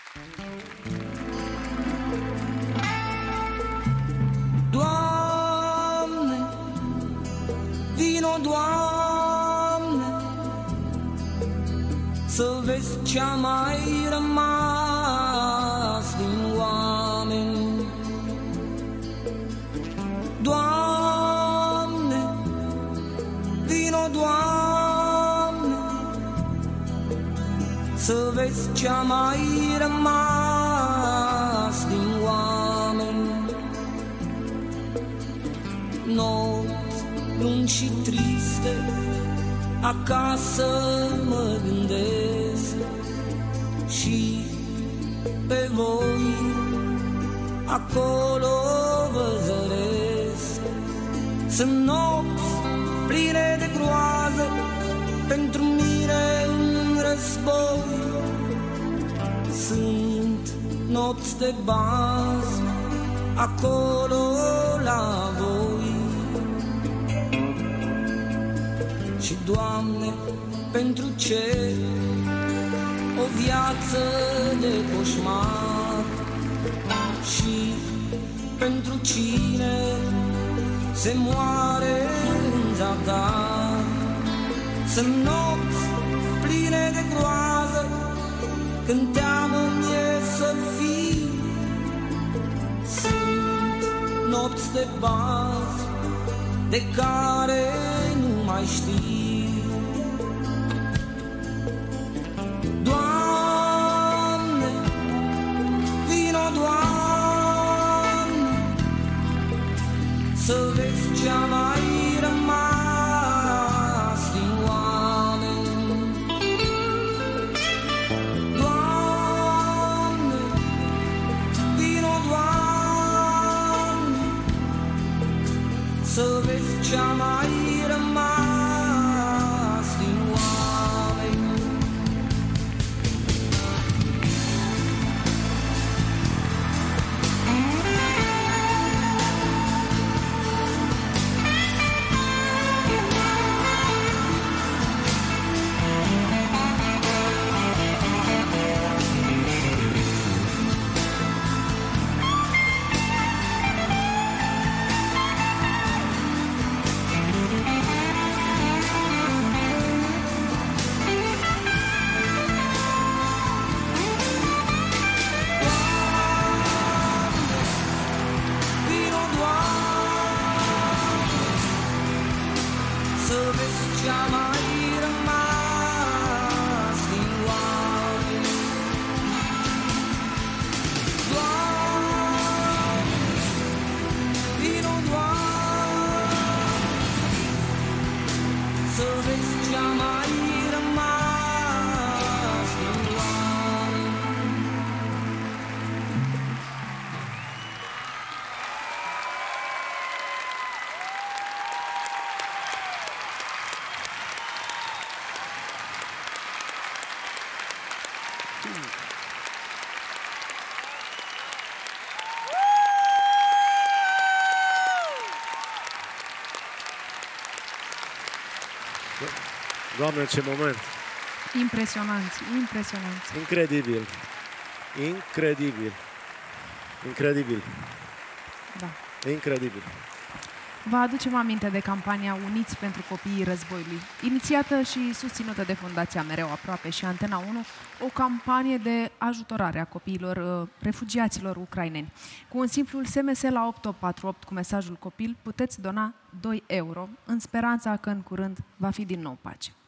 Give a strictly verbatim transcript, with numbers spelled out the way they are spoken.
Doamne, vino, Doamne, să vezi ce-a mai rămas din oameni. Doamne, vino, Doamne, să vezi ce-a mai rămas din oameni. Nopți lungi și triste, acasă mă gândesc și pe voi acolo vă zăresc. Sunt nopți pline de groază pentru mine în război. Sunt nopți de bază acolo la voi. Și Doamne, pentru ce o viață de coșmar și pentru cine se moare în zadar. Sunt nopți pline de groază când teamă-mi e să fii. Sunt nopți de bază de care nu mai știi. Doamne, vino, Doamne, să vezi ce-a mai rămas din oameni. Doamne, vino, Doamne, să vezi ce-a mai rămas din oameni. Doamne, ce moment! Impresionanți, impresionanți. Incredibil. Incredibil. Incredibil. Da. Incredibil. Vă aducem aminte de campania Uniți pentru copiii războiului, inițiată și susținută de Fundația Mereu Aproape și Antena unu, o campanie de ajutorare a copiilor uh, refugiaților ucraineni. Cu un simplu S M S la opt opt patru opt cu mesajul copil puteți dona doi euro în speranța că în curând va fi din nou pace.